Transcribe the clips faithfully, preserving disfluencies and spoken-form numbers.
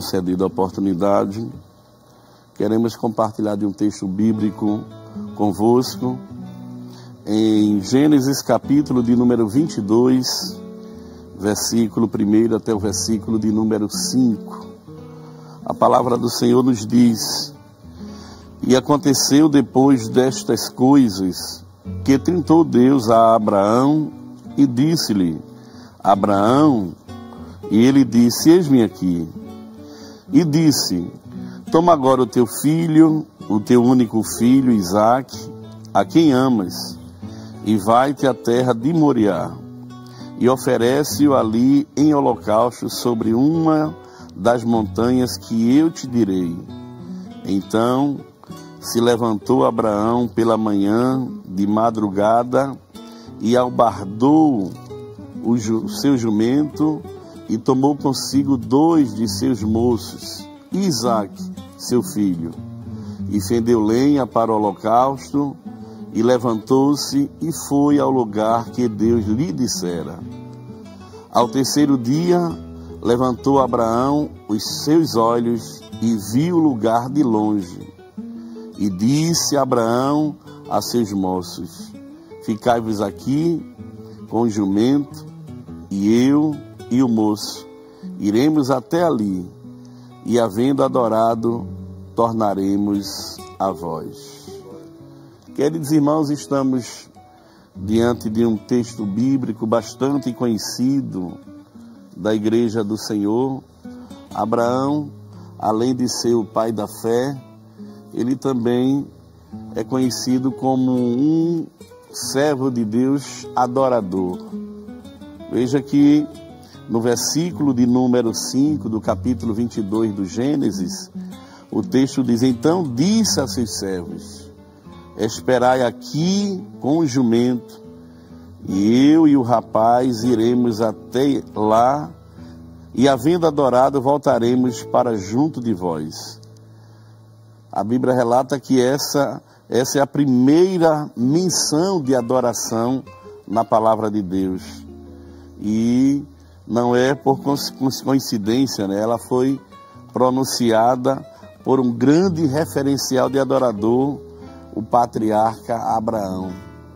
concedido a oportunidade, queremos compartilhar de um texto bíblico convosco, em Gênesis capítulo de número vinte e dois, versículo primeiro até o versículo de número cinco. A palavra do Senhor nos diz: e aconteceu depois destas coisas, que tentou Deus a Abraão e disse-lhe: Abraão, e ele disse: eis-me aqui. E disse: toma agora o teu filho, o teu único filho, Isaque, a quem amas, e vai-te à terra de Moriá, e oferece-o ali em holocausto sobre uma das montanhas que eu te direi. Então se levantou Abraão pela manhã, de madrugada, e albardou o ju- seu jumento, e tomou consigo dois de seus moços, e Isaque, seu filho, e fendeu lenha para o holocausto, e levantou-se e foi ao lugar que Deus lhe dissera. Ao terceiro dia, levantou Abraão os seus olhos e viu o lugar de longe. E disse Abraão a seus moços: ficai-vos aqui com o jumento, e eu e o moço iremos até ali, e havendo adorado, tornaremos a vós. Queridos irmãos, estamos diante de um texto bíblico bastante conhecido da Igreja do Senhor. Abraão, além de ser o pai da fé, ele também é conhecido como um servo de Deus adorador. Veja que no versículo de número cinco do capítulo vinte e dois do Gênesis, o texto diz: então disse a seus servos: esperai aqui com o jumento, e eu e o rapaz iremos até lá, e havendo adorado, voltaremos para junto de vós. A Bíblia relata que essa, essa é a primeira menção de adoração na palavra de Deus. E não é por coincidência, né? Ela foi pronunciada por um grande referencial de adorador, o patriarca Abraão.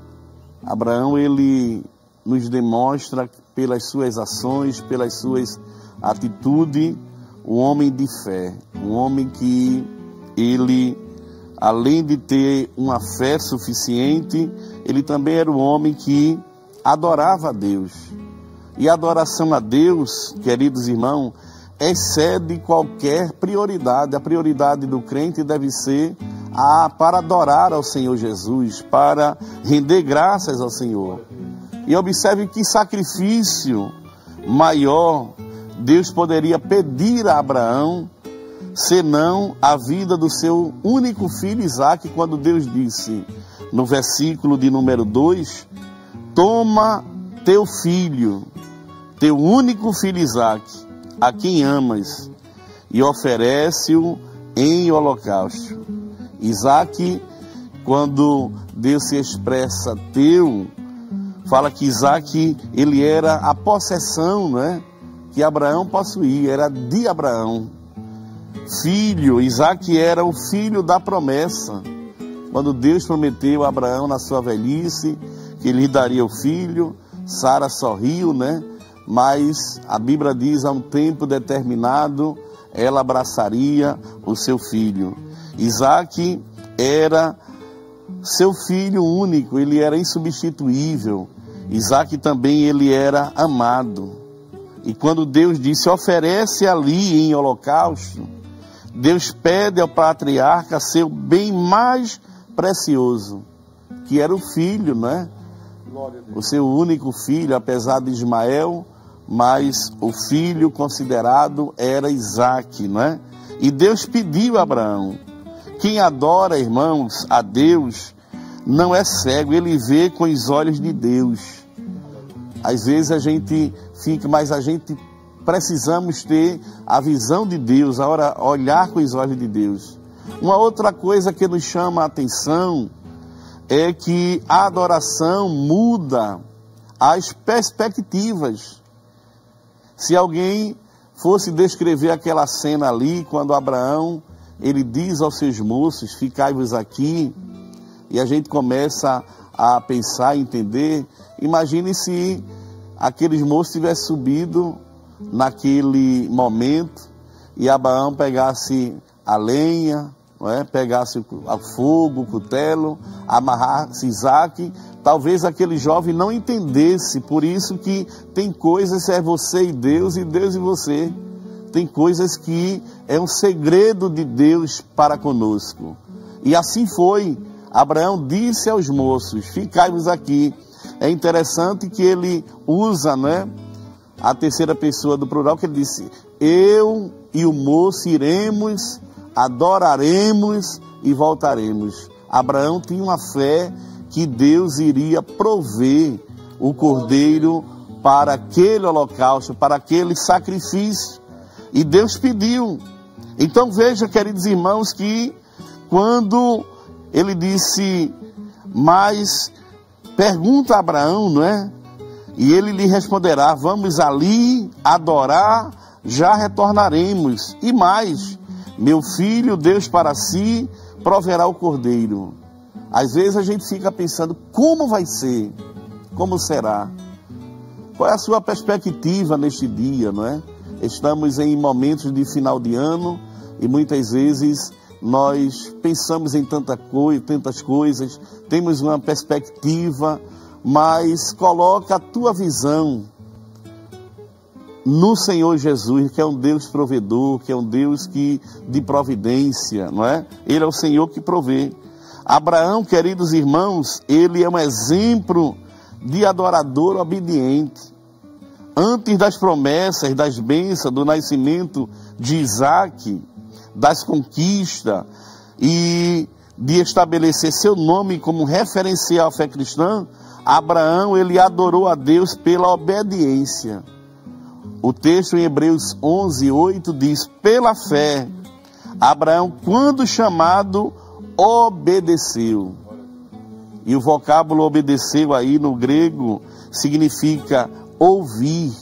Abraão, ele nos demonstra pelas suas ações, pelas suas atitudes, um homem de fé, um homem que ele, além de ter uma fé suficiente, ele também era um homem que adorava a Deus. E a adoração a Deus, queridos irmãos, excede qualquer prioridade. A prioridade do crente deve ser a, para adorar ao Senhor Jesus, para render graças ao Senhor. E observe que sacrifício maior Deus poderia pedir a Abraão, senão a vida do seu único filho Isaque, quando Deus disse, no versículo de número dois, toma teu filho, teu único filho Isaque, a quem amas, e oferece-o em holocausto. Isaque, quando Deus se expressa teu, fala que Isaque, ele era a possessão, né, que Abraão possuía, era de Abraão. Filho, Isaque era o filho da promessa. Quando Deus prometeu a Abraão na sua velhice que lhe daria o filho, Sara sorriu, né? Mas a Bíblia diz, a um tempo determinado, ela abraçaria o seu filho. Isaque era seu filho único, ele era insubstituível. Isaque também, ele era amado. E quando Deus disse, oferece ali em holocausto, Deus pede ao patriarca seu bem mais precioso, que era o filho, né? O seu único filho, apesar de Ismael, mas o filho considerado era Isaque, né? E Deus pediu a Abraão. Quem adora, irmãos, a Deus, não é cego, ele vê com os olhos de Deus. Às vezes a gente fica, mas a gente precisamos ter a visão de Deus, a hora olhar com os olhos de Deus. Uma outra coisa que nos chama a atenção é que a adoração muda as perspectivas. Se alguém fosse descrever aquela cena ali, quando Abraão, ele diz aos seus moços, ficai-vos aqui, e a gente começa a pensar, entender, imagine se aqueles moços tivessem subido naquele momento, e Abraão pegasse a lenha, não é? Pegasse o fogo, o cutelo, amarrasse Isaac, talvez aquele jovem não entendesse. Por isso que tem coisas que é você e Deus, e Deus e você. Tem coisas que é um segredo de Deus para conosco. E assim foi. Abraão disse aos moços, ficai-vos aqui. É interessante que ele usa, né, a terceira pessoa do plural, que ele disse, eu e o moço iremos, adoraremos e voltaremos. Abraão tinha uma fé que Deus iria prover o cordeiro para aquele holocausto, para aquele sacrifício. E Deus pediu. Então veja, queridos irmãos, que quando ele disse, mas pergunta a Abraão, não é? E ele lhe responderá, vamos ali adorar, já retornaremos. E mais, meu filho, Deus para si, proverá o cordeiro. Às vezes a gente fica pensando, como vai ser? Como será? Qual é a sua perspectiva neste dia, não é? Estamos em momentos de final de ano e muitas vezes nós pensamos em tanta coisa, tantas coisas, temos uma perspectiva, mas coloca a tua visão no Senhor Jesus, que é um Deus provedor, que é um Deus que, de providência, não é? Ele é o Senhor que provê. Abraão, queridos irmãos, ele é um exemplo de adorador obediente. Antes das promessas, das bênçãos, do nascimento de Isaac, das conquistas e de estabelecer seu nome como referencial à fé cristã, Abraão, ele adorou a Deus pela obediência. O texto em Hebreus onze, oito diz, pela fé, Abraão, quando chamado, obedeceu. E o vocábulo obedeceu aí no grego significa ouvir,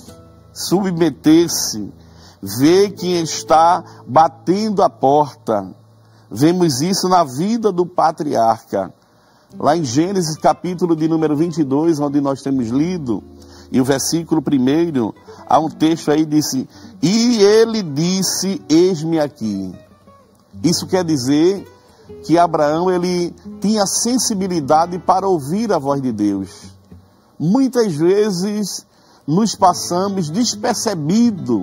submeter-se, ver quem está batendo a porta. Vemos isso na vida do patriarca. Lá em Gênesis capítulo de número vinte e dois, onde nós temos lido, e o versículo primeiro, há um texto aí, disse, e ele disse, eis-me aqui. Isso quer dizer que Abraão, ele tinha sensibilidade para ouvir a voz de Deus. Muitas vezes nos passamos despercebido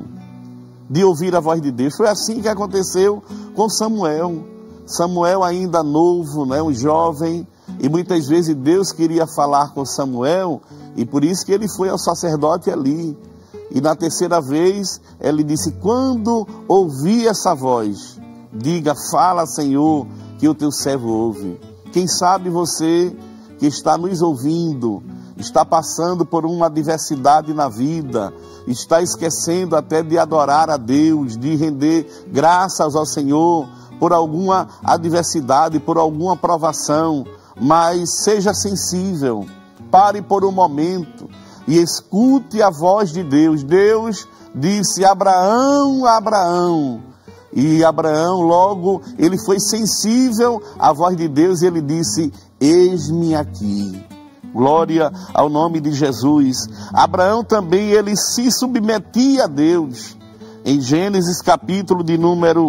de ouvir a voz de Deus. Foi assim que aconteceu com Samuel. Samuel ainda novo, né, um jovem, e muitas vezes Deus queria falar com Samuel, e por isso que ele foi ao sacerdote ali. E na terceira vez, ele disse, quando ouvir essa voz, diga, fala, Senhor, que o teu servo ouve. Quem sabe você que está nos ouvindo, está passando por uma adversidade na vida, está esquecendo até de adorar a Deus, de render graças ao Senhor por alguma adversidade, por alguma provação, mas seja sensível, pare por um momento e escute a voz de Deus. Deus disse, Abraão, Abraão. E Abraão logo, ele foi sensível à voz de Deus e ele disse, eis-me aqui. Glória ao nome de Jesus. Abraão também, ele se submetia a Deus. Em Gênesis capítulo de número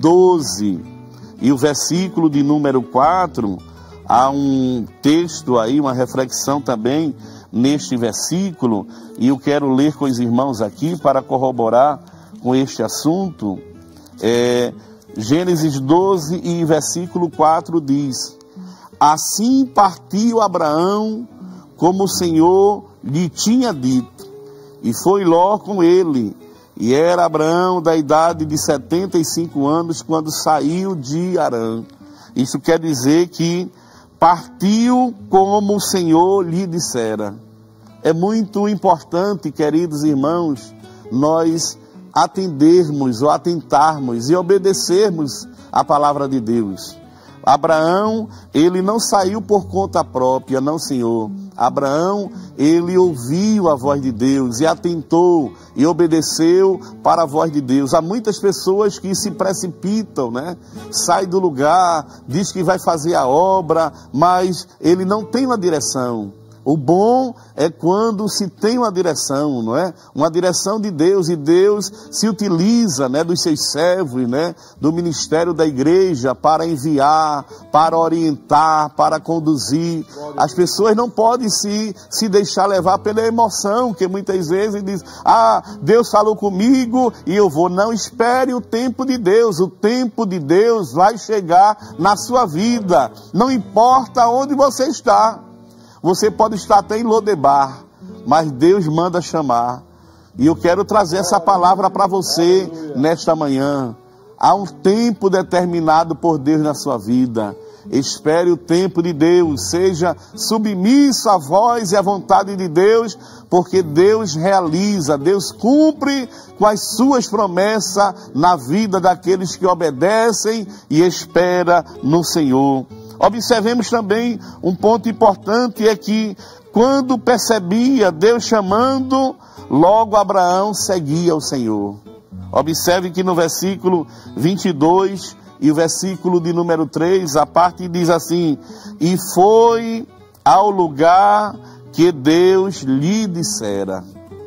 doze e o versículo de número quatro, há um texto aí, uma reflexão também neste versículo, e eu quero ler com os irmãos aqui para corroborar com este assunto. É, Gênesis doze e versículo quatro diz, assim partiu Abraão, como o Senhor lhe tinha dito, e foi Ló com ele, e era Abraão da idade de setenta e cinco anos, quando saiu de Harã. Isso quer dizer que partiu como o Senhor lhe dissera. É muito importante, queridos irmãos, nós atendermos ou atentarmos e obedecermos a palavra de Deus. Abraão, ele não saiu por conta própria, não, Senhor. Abraão, ele ouviu a voz de Deus e atentou e obedeceu para a voz de Deus. Há muitas pessoas que se precipitam, né? Sai do lugar, diz que vai fazer a obra, mas ele não tem uma direção. O bom é quando se tem uma direção, não é? Uma direção de Deus, e Deus se utiliza, né, dos seus servos, né, do ministério da igreja para enviar, para orientar, para conduzir. As pessoas não podem se, se deixar levar pela emoção, que muitas vezes diz, ah, Deus falou comigo e eu vou. Não, espere o tempo de Deus. O tempo de Deus vai chegar na sua vida. Não importa onde você está. Você pode estar até em Lodebar, mas Deus manda chamar. E eu quero trazer essa palavra para você nesta manhã. Há um tempo determinado por Deus na sua vida. Espere o tempo de Deus. Seja submisso à voz e à vontade de Deus, porque Deus realiza, Deus cumpre com as suas promessas na vida daqueles que obedecem e esperam no Senhor. Observemos também um ponto importante, é que quando percebia Deus chamando, logo Abraão seguia o Senhor. Observe que no versículo vinte e dois e o versículo de número três, a parte diz assim, e foi ao lugar que Deus lhe dissera.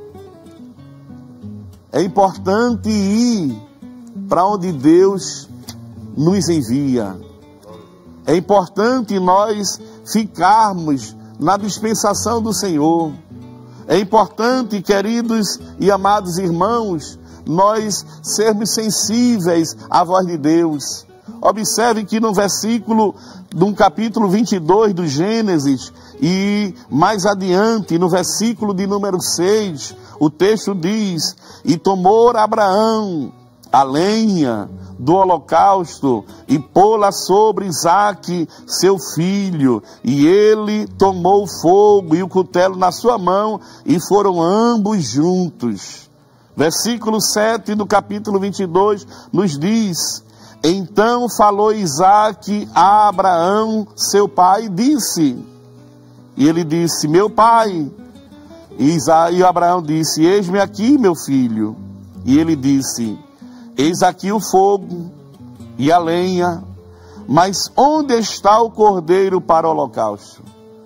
É importante ir para onde Deus nos envia. É importante nós ficarmos na dispensação do Senhor. É importante, queridos e amados irmãos, nós sermos sensíveis à voz de Deus. Observe que no versículo, no capítulo vinte e dois do Gênesis, e mais adiante, no versículo de número seis, o texto diz, e tomou Abraão a lenha do holocausto e pô-la sobre Isaque, seu filho, e ele tomou o fogo e o cutelo na sua mão, e foram ambos juntos. Versículo sete do capítulo vinte e dois nos diz, então falou Isaque a Abraão, seu pai, e disse, e ele disse, meu pai, e, Isa, e Abraão disse, eis-me aqui, meu filho, e ele disse, eis aqui o fogo e a lenha, mas onde está o cordeiro para o holocausto?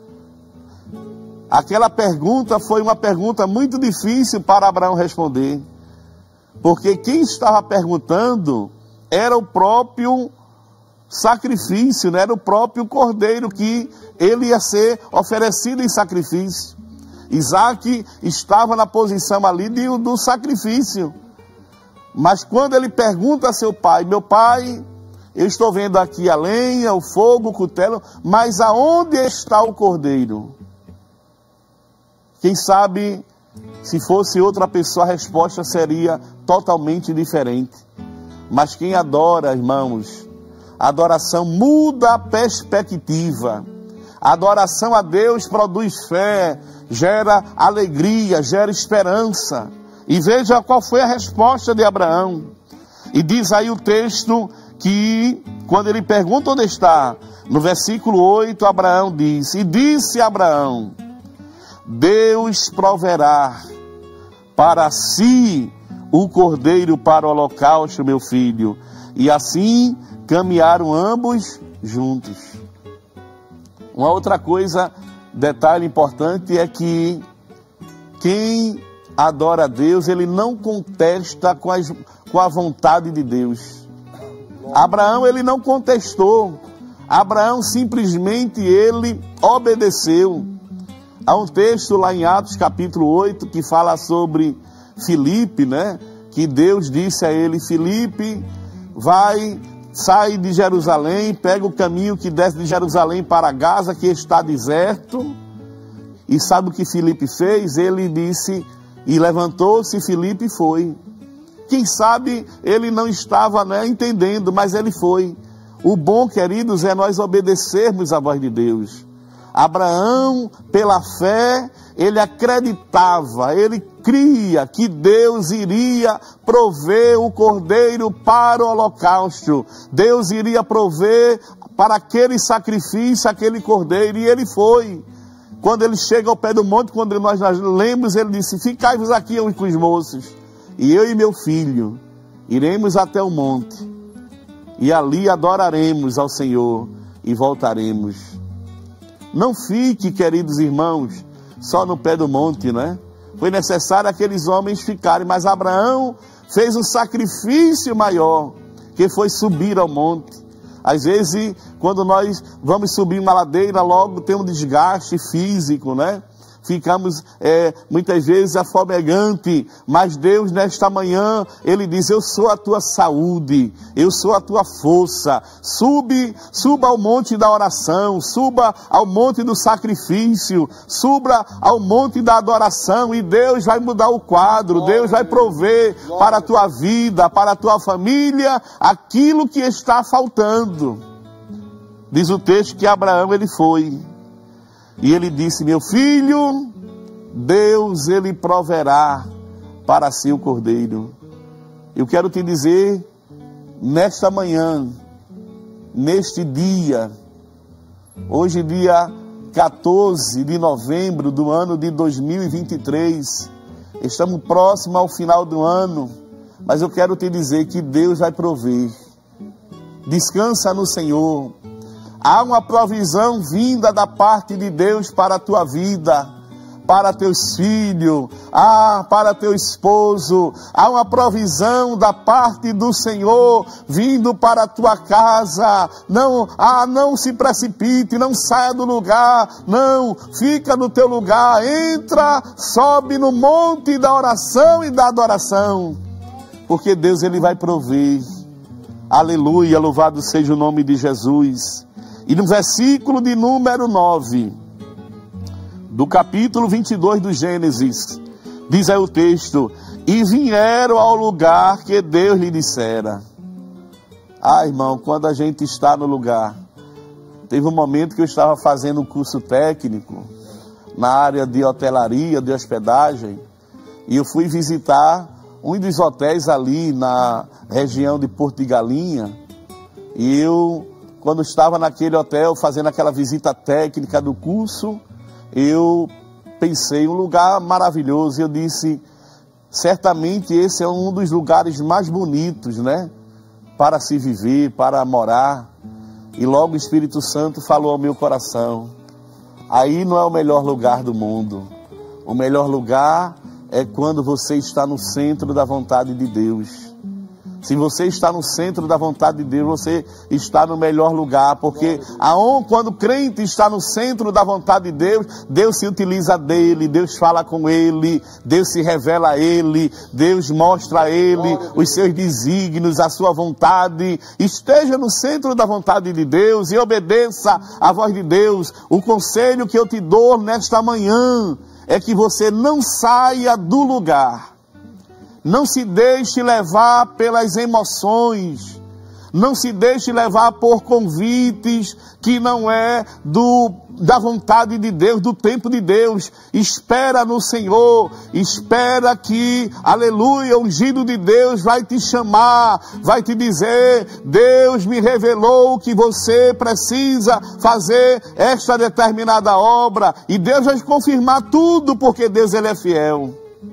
Aquela pergunta foi uma pergunta muito difícil para Abraão responder, porque quem estava perguntando era o próprio sacrifício, né? Era o próprio cordeiro que ele ia ser oferecido em sacrifício. Isaque estava na posição ali de, do sacrifício. Mas quando ele pergunta a seu pai, meu pai, eu estou vendo aqui a lenha, o fogo, o cutelo, mas aonde está o cordeiro? Quem sabe, se fosse outra pessoa, a resposta seria totalmente diferente. Mas quem adora, irmãos, a adoração muda a perspectiva. A adoração a Deus produz fé, gera alegria, gera esperança. E veja qual foi a resposta de Abraão. E diz aí o texto que, quando ele pergunta onde está, no versículo oito, Abraão diz, e disse Abraão, Deus proverá para si o cordeiro para o holocausto, meu filho. E assim caminharam ambos juntos. Uma outra coisa, detalhe importante, é que quem adora a Deus, ele não contesta com, as, com a vontade de Deus. Abraão, ele não contestou. Abraão simplesmente, ele obedeceu. Há um texto lá em Atos capítulo oito, que fala sobre Filipe, né? Que Deus disse a ele, Filipe, vai, sai de Jerusalém, pega o caminho que desce de Jerusalém para Gaza, que está deserto. E sabe o que Filipe fez? Ele disse, e levantou-se, Filipe foi. Quem sabe ele não estava, né, entendendo, mas ele foi. O bom, queridos, é nós obedecermos à voz de Deus. Abraão, pela fé, ele acreditava, ele cria que Deus iria prover o cordeiro para o holocausto. Deus iria prover para aquele sacrifício, aquele cordeiro, e ele foi. Quando ele chega ao pé do monte, quando nós, nós lemos, ele disse: ficai-vos aqui com os moços, e eu e meu filho iremos até o monte, e ali adoraremos ao Senhor e voltaremos. Não fique, queridos irmãos, só no pé do monte, né? Foi necessário aqueles homens ficarem, mas Abraão fez um sacrifício maior, que foi subir ao monte. Às vezes, quando nós vamos subir uma ladeira, logo tem um desgaste físico, né? Ficamos é, muitas vezes afomegantes, mas Deus nesta manhã, Ele diz: eu sou a tua saúde, eu sou a tua força. Sube, suba ao monte da oração, suba ao monte do sacrifício, suba ao monte da adoração, e Deus vai mudar o quadro. Glória, Deus vai prover Glória. Para a tua vida, para a tua família, aquilo que está faltando. Diz o texto que Abraão, ele foi. E ele disse: meu filho, Deus, ele proverá para si o cordeiro. Eu quero te dizer, nesta manhã, neste dia, hoje dia quatorze de novembro do ano de dois mil e vinte e três, estamos próximos ao final do ano, mas eu quero te dizer que Deus vai prover. Descansa no Senhor. Há uma provisão vinda da parte de Deus para a tua vida, para teus filhos, ah, para teu esposo. Há uma provisão da parte do Senhor vindo para a tua casa. Não, ah, não se precipite, não saia do lugar, não, fica no teu lugar, entra, sobe no monte da oração e da adoração, porque Deus, ele vai prover. Aleluia, louvado seja o nome de Jesus. E no versículo de número nove, do capítulo vinte e dois do Gênesis, diz aí o texto: e vieram ao lugar que Deus lhe dissera. Ah, irmão, quando a gente está no lugar, teve um momento que eu estava fazendo um curso técnico na área de hotelaria, de hospedagem, e eu fui visitar um dos hotéis ali na região de Porto de Galinha, e eu, quando estava naquele hotel fazendo aquela visita técnica do curso, eu pensei, um lugar maravilhoso. Eu disse, certamente esse é um dos lugares mais bonitos, né? Para se viver, para morar. E logo o Espírito Santo falou ao meu coração: aí não é o melhor lugar do mundo. O melhor lugar é quando você está no centro da vontade de Deus. Se você está no centro da vontade de Deus, você está no melhor lugar, porque aonde, quando o crente está no centro da vontade de Deus, Deus se utiliza dele, Deus fala com ele, Deus se revela a ele, Deus mostra a ele os seus desígnios, a sua vontade. Esteja no centro da vontade de Deus e obedeça à voz de Deus. O conselho que eu te dou nesta manhã é que você não saia do lugar. Não se deixe levar pelas emoções. Não se deixe levar por convites que não é do, da vontade de Deus, do tempo de Deus. Espera no Senhor. Espera que, aleluia, o ungido de Deus vai te chamar. Vai te dizer: Deus me revelou que você precisa fazer esta determinada obra. E Deus vai confirmar tudo, porque Deus, ele é fiel.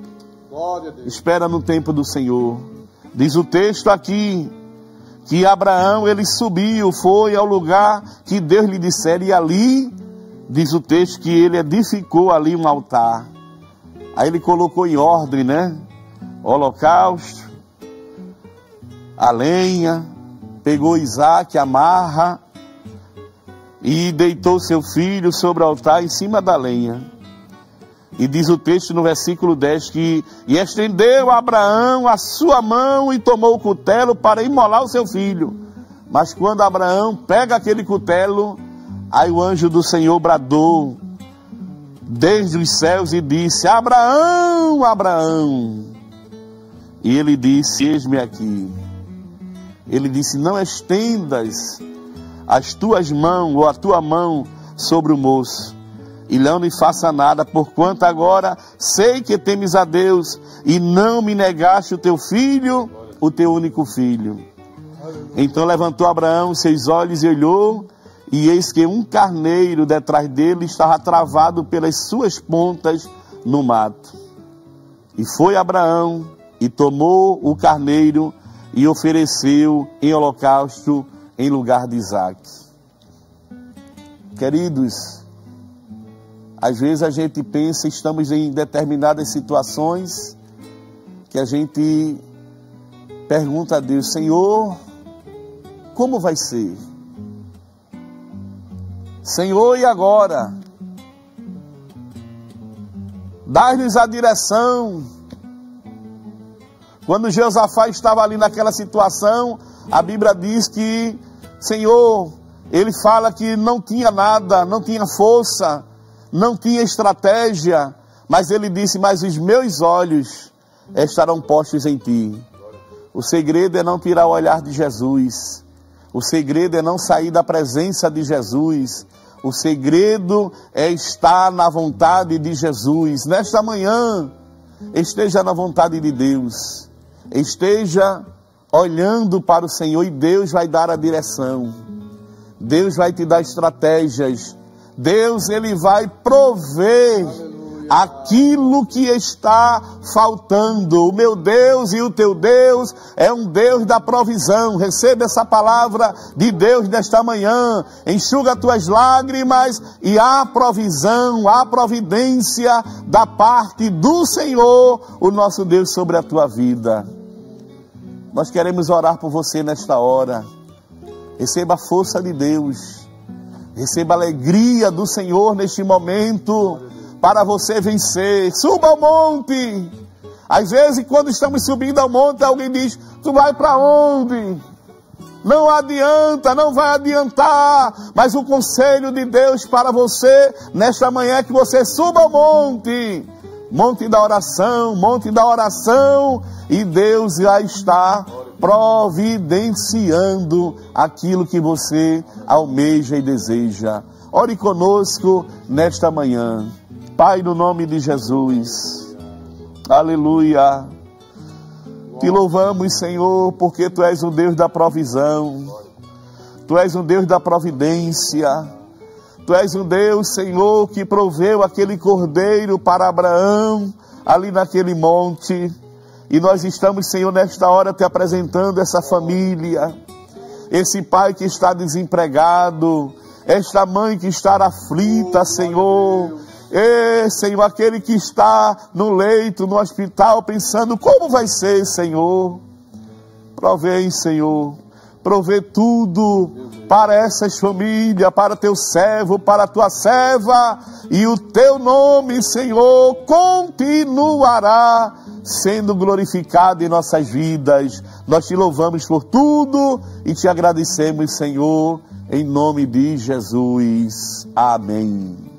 Espera no tempo do Senhor. Diz o texto aqui que Abraão, ele subiu, foi ao lugar que Deus lhe dissera, e ali, diz o texto, que ele edificou ali um altar. Aí ele colocou em ordem, né? O holocausto, a lenha, pegou Isaac, amarra, e deitou seu filho sobre o altar em cima da lenha. E diz o texto no versículo dez que: e estendeu Abraão a sua mão e tomou o cutelo para imolar o seu filho. Mas quando Abraão pega aquele cutelo, aí o anjo do Senhor bradou desde os céus e disse: Abraão, Abraão. E ele disse: eis-me aqui. Ele disse: não estendas as tuas mãos ou a tua mão sobre o moço. E não lhe faça nada, porquanto agora sei que temes a Deus e não me negaste o teu filho, o teu único filho. Então levantou Abraão seus olhos e olhou, e eis que um carneiro detrás dele estava travado pelas suas pontas no mato. E foi Abraão e tomou o carneiro e ofereceu em holocausto em lugar de Isaque. Queridos, às vezes a gente pensa, estamos em determinadas situações que a gente pergunta a Deus: Senhor, como vai ser? Senhor, e agora? Dá-nos a direção. Quando Josafá estava ali naquela situação, a Bíblia diz que, Senhor, ele fala que não tinha nada, não tinha força, não tinha estratégia, mas ele disse: mas os meus olhos estarão postos em ti. O segredo é não tirar o olhar de Jesus. O segredo é não sair da presença de Jesus. O segredo é estar na vontade de Jesus. Nesta manhã, esteja na vontade de Deus. Esteja olhando para o Senhor e Deus vai dar a direção. Deus vai te dar estratégias. Deus, Ele vai prover aquilo que está faltando. O meu Deus e o teu Deus é um Deus da provisão. Receba essa palavra de Deus nesta manhã. Enxuga tuas lágrimas e há provisão, há providência da parte do Senhor, o nosso Deus, sobre a tua vida. Nós queremos orar por você nesta hora. Receba a força de Deus. Receba a alegria do Senhor neste momento, para você vencer. Suba ao monte. Às vezes, quando estamos subindo ao monte, alguém diz: tu vai para onde? Não adianta, não vai adiantar. Mas o conselho de Deus para você nesta manhã é que você suba ao monte. Monte da oração, monte da oração. E Deus já está providenciando aquilo que você almeja e deseja. Ore conosco nesta manhã. Pai, no nome de Jesus, aleluia, te louvamos, Senhor, porque Tu és o Deus da provisão, Tu és o Deus da providência, Tu és o Deus, Senhor, que proveu aquele cordeiro para Abraão, ali naquele monte, e nós estamos, Senhor, nesta hora te apresentando essa família, esse pai que está desempregado, esta mãe que está aflita, Senhor. Ei, Senhor, aquele que está no leito, no hospital, pensando: como vai ser, Senhor? Provém, Senhor, provê tudo para essas famílias, para teu servo, para a tua serva, e o teu nome, Senhor, continuará sendo glorificado em nossas vidas. Nós te louvamos por tudo e te agradecemos, Senhor, em nome de Jesus. Amém.